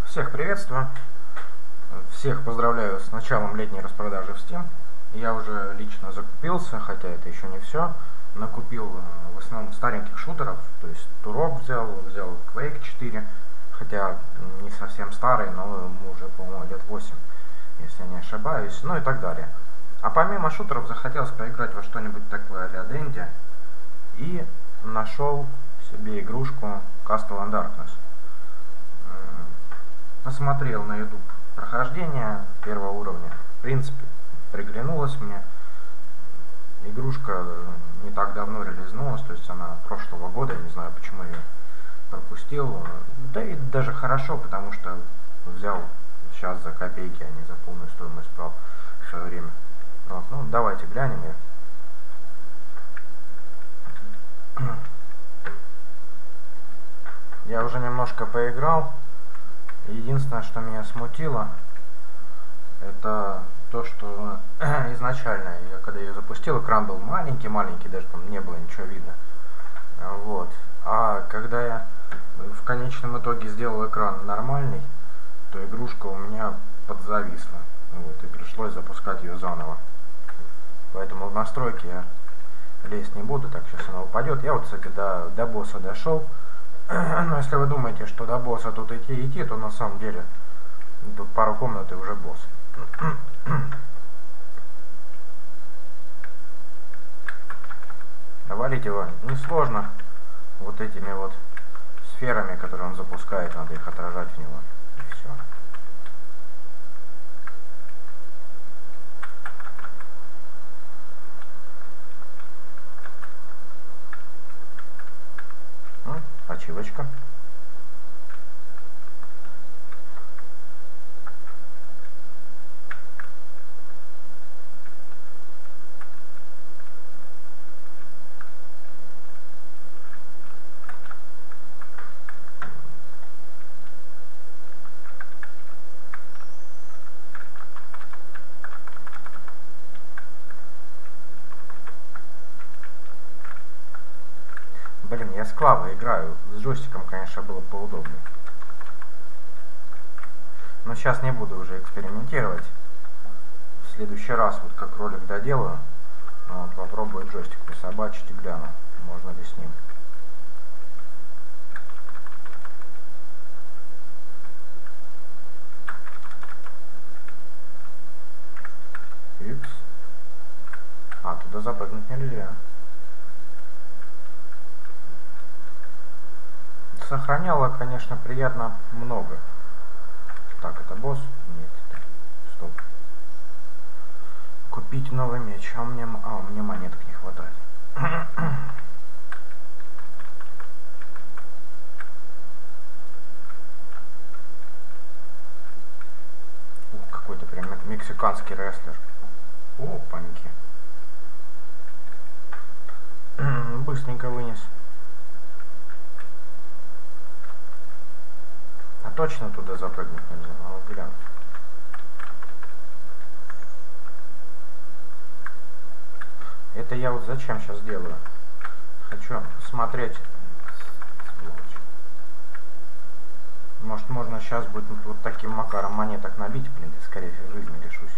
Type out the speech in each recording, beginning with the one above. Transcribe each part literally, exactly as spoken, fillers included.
Всех приветствую, всех поздравляю с началом летней распродажи в Steam. Я уже лично закупился, хотя это еще не все. Накупил в основном стареньких шутеров, то есть Турок взял, взял Quake четыре, хотя не совсем старый, но ему уже, по-моему, лет восемь, если я не ошибаюсь, ну и так далее. А помимо шутеров захотелось поиграть во что-нибудь такое а-ля Денди и нашел себе игрушку Castle and Darkness. Посмотрел на YouTube прохождение первого уровня. В принципе, приглянулась мне. Игрушка не так давно релизнулась, то есть она прошлого года, я не знаю, почему ее пропустил. Да и даже хорошо, потому что взял сейчас за копейки, а не за полную стоимость брал в свое время. Вот, ну, давайте глянем ее. Я уже немножко поиграл. Единственное, что меня смутило, это то, что изначально, я когда ее запустил, экран был маленький-маленький, даже там не было ничего видно. Вот. А когда я в конечном итоге сделал экран нормальный, то игрушка у меня подзависла. Вот, и пришлось запускать ее заново. Поэтому в настройки я лезть не буду, так сейчас она упадет. Я вот, кстати, до, до босса дошел. Но если вы думаете, что до босса тут идти идти, то на самом деле тут пару комнат и уже босс. Валить его несложно. Вот этими вот сферами, которые он запускает, надо их отражать в него. И все. Ачивочка. Блин, я с клавой играю. С джойстиком, конечно, было поудобнее. Но сейчас не буду уже экспериментировать. В следующий раз, вот как ролик доделаю, вот, попробую джойстик присобачить и гляну, можно ли с ним. Икс. А, туда запрыгнуть нельзя. Сохраняло, конечно, приятно много. Так, это босс? Нет. Стоп. Купить новый меч. А мне, а, мне монеток не хватает. Ух, какой-то прям мексиканский рестлер. Опаньки. Быстренько вынес. А точно туда запрыгнуть нельзя, надо глянуть. Это я вот зачем сейчас делаю? Хочу смотреть. Может, можно сейчас будет вот таким макаром монеток набить, блин, и скорее всего жизни лишусь.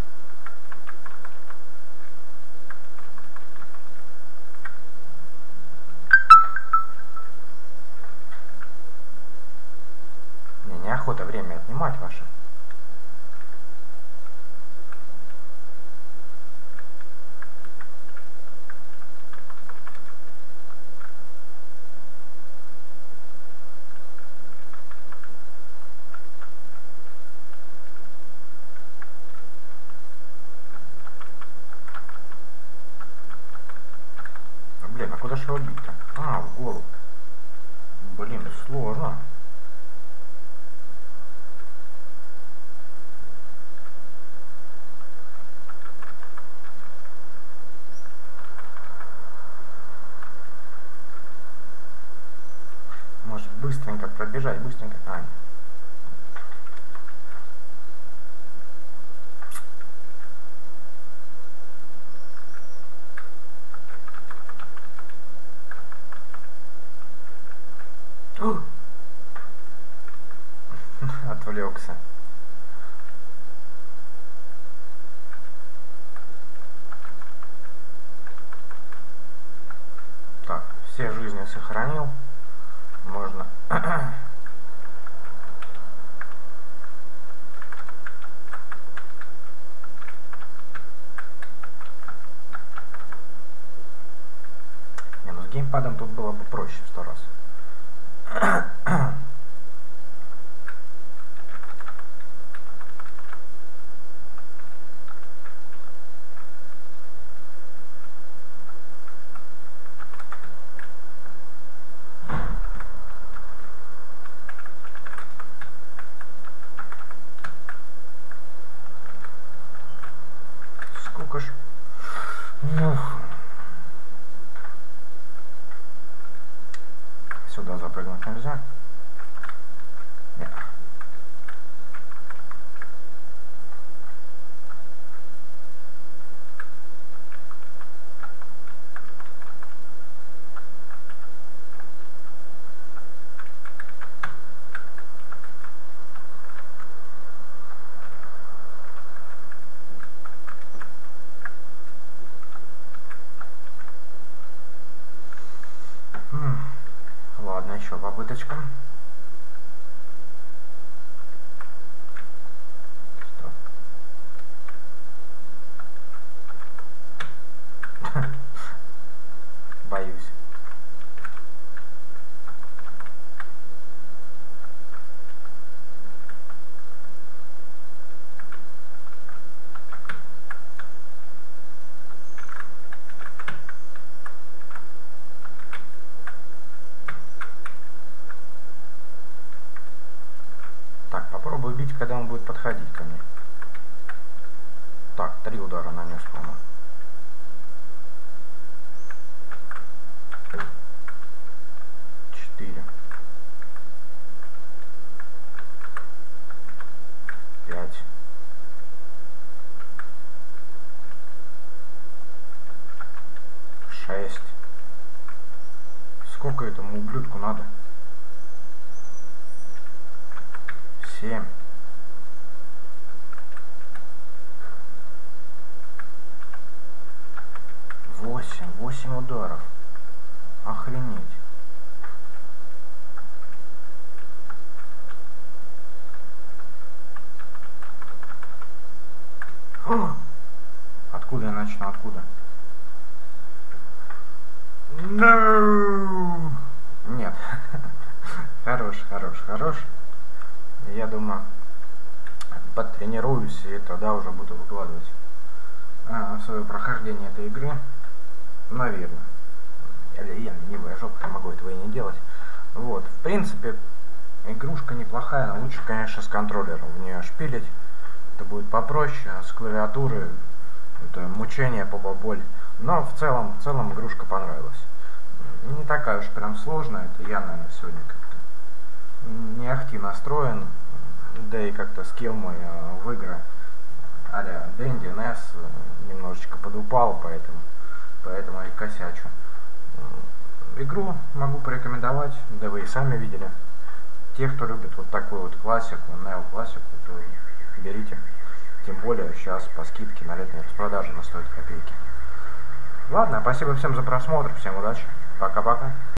Не, неохота время отнимать ваше. Блин, а куда же его бить-то? А, в голову. Блин, сложно. Может быстренько пробежать, быстренько. А, Отвлекся. Так, все жизни сохранил. Можно... Не, ну с геймпадом тут было бы проще в сто раз. Сколько ж... Ух. Сюда запрыгнуть нельзя. Нет. Ладно, еще попыточка. Что? Боюсь. Так, попробую бить, когда он будет подходить ко мне. Так, три удара нанес, по-моему. Четыре. Пять. Шесть. Сколько этому ублюдку надо? Семь. Восемь. Восемь ударов. Охренеть. Фу. Откуда я начну? Откуда? No! Нет. Хорош, хорош, хорош. Я думаю, подтренируюсь и тогда уже буду выкладывать а, свое прохождение этой игры. Наверное. Или я ленивая жопа, могу этого и не делать. Вот, в принципе, игрушка неплохая, но лучше, конечно, с контроллером в нее шпилить. Это будет попроще, а с клавиатуры это мучение, поболь. Но в целом, в целом игрушка понравилась. Не такая уж прям сложная, это я, наверное, сегодня как-то не ахти настроен, да и как-то скилл мой э, в игры а-ля Дэнди, Несс немножечко подупал, поэтому, поэтому и косячу. Игру могу порекомендовать, да вы и сами видели. Те, кто любит вот такую вот классику, неоклассику, то берите. Тем более сейчас по скидке на летней распродаже она стоит копейки. Ладно, спасибо всем за просмотр, всем удачи, пока-пока.